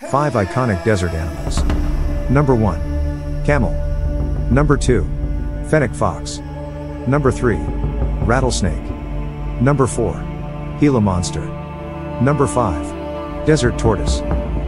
5 iconic desert animals. Number 1. Camel. Number 2. Fennec fox. Number 3. Rattlesnake. Number 4. Gila monster. Number 5. Desert tortoise.